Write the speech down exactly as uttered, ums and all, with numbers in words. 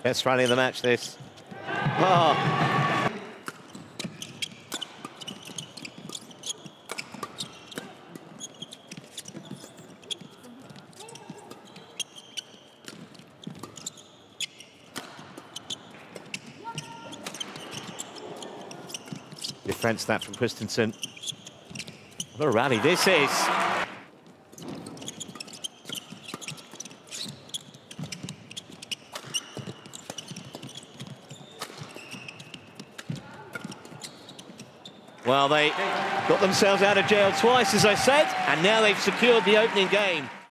Best rally of the match, this. Oh. Defense that from Christiansen. What a rally this is. Well, they got themselves out of jail twice, as I said, and now they've secured the opening game.